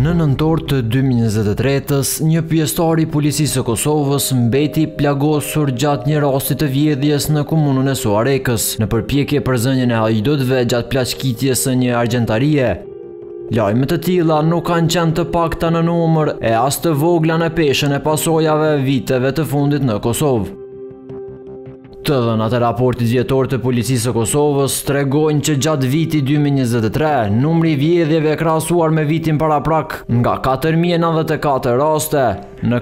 Në nëntor të 2023-s, një pjesëtar i policisë së Kosovës mbeti plagosur gjatë një rasti të vjedhjes në komunën e Suarekës, në përpjekje për zënien e hajdutëve gjatë plaçkitjes së një argjentarie. Lajme të tilla nuk kanë qenë të pakta në numër e as të vogla në peshën e pasojave viteve të fundit në Kosovë. Të dhënat e raportit vjetor të policisë së Kosovës tregojnë që gjatë vitit 2023, numri i vjedhjeve krahasuar me vitin paraprak nga 4094 raste në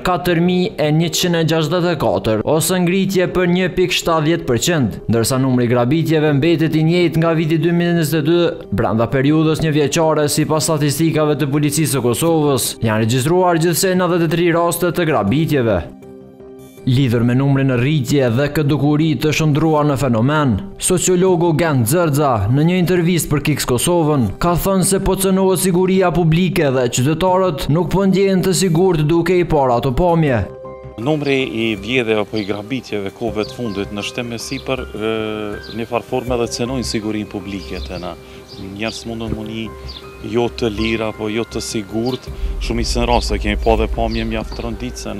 4164, ose ngritje për 1.70%, ndërsa numri i grabitjeve mbetet i njëjtë nga viti 2022 brenda periudhës një vjeçare. Sipas statistikave të policisë së Kosovës, janë regjistruar gjithsej 93 raste të grabitjeve. Lidhur me numrin në rritje dhe këtë dukuri të shndruar në fenomen, sociologu Gent Xerxa në një intervistë për Kiks Kosovën ka thënë se po cënohet siguria publike dhe qytetarët nuk po ndjehen të sigurt duke i parë ato pamje. Numri i vjedhjeve apo i grabitjeve kohëve të fundit në shteme sipër një farforme dhe cënojnë sigurinë publike të na. Njerëz mundën mundi jo të lirë apo jo të sigurt, shumicën e raste kemi pa dhe pamje mjaft të rënditse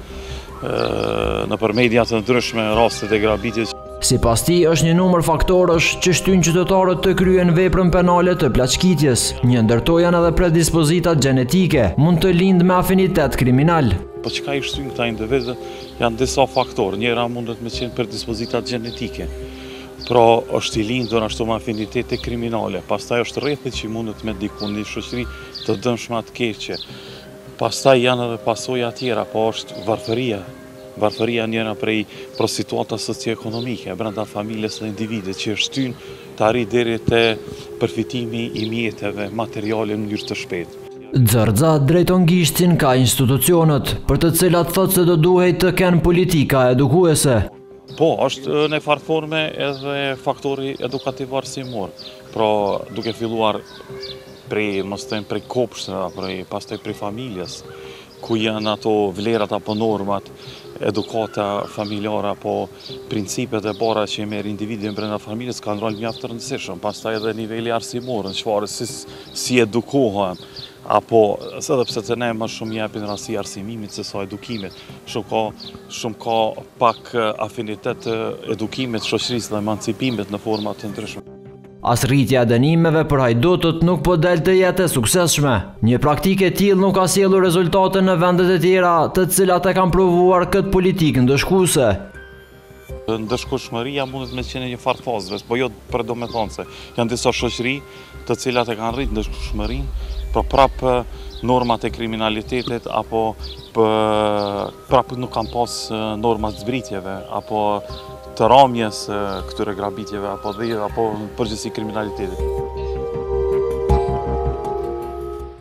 në për media të ndryshme rastet e grabitjes. Sipas tij, është një numër faktorësh që shtyn qytetarët të kryen veprën penale të plaçkitjes. Një ndër to janë edhe predispozitat gjenetike, mund të lindë me afinitet kriminal. Po çka i shtyn këta individë janë disa faktorë. Njëra mundet me qenë predispozitat gjenetike. Pra është i lindur ashtu me afinitete kriminale. Pastaj është rrethi që mundet me diku në shoqëri të dëmshme të keqe. Pastaj janë edhe pasoja tjera, po është varfëria. Varfëria njëra prej prostituata socioekonomike brenda familjes dhe individit që shtyn të arrijë deri te përfitimi i mjeteve materiale në mënyrë të shpejtë. Xerxa drejton gishtin ka institucionet, për të cilat thotë se do duhej të kenë politika edukuese. Po, është në farforme edhe faktori edukativ arsimor. Pra, duke filluar prej kopshtra, pastaj prej familjes, ku janë ato vlerat apo normat, edukata familjare apo principet e para që merr individi brenda familjes kanë rol mjaft të rëndësishëm. Pastaj edhe niveli arsimor, në çfarë si edukohen, apo edhe pse të ne më shumë japin rasti arsimimit se sa edukimit. Shumë ka pak afinitet të edukimit, shoqërisë dhe emancipimit në forma të ndryshme. As rritja e dënimeve për hajdutët nuk po del të jetë e suksesshme. Një praktikë e tillë nuk ka sjellur rezultate në vendet e tjera, të cilat e kanë provuar këtë politikë ndëshkuese. Ndëshkueshmëria mundet me qenë një farfazëve, po jo predominantse. Janë disa shoqëri të cilat e kanë rritë ndëshkueshmërinë, por prapë normat e kriminalitetit apo prapë nuk kanë pas normat zbritjeve apo të ramjes këtyre grabitjeve apo përgjithësi kriminalitetit.